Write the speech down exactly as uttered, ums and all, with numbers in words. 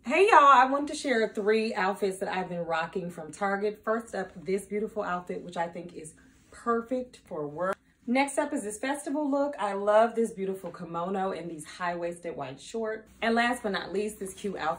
Hey y'all, I want to share three outfits that I've been rocking from Target. First up, this beautiful outfit, which I think is perfect for work. Next up is this festival look. I love this beautiful kimono and these high-waisted white shorts. And last but not least, this cute outfit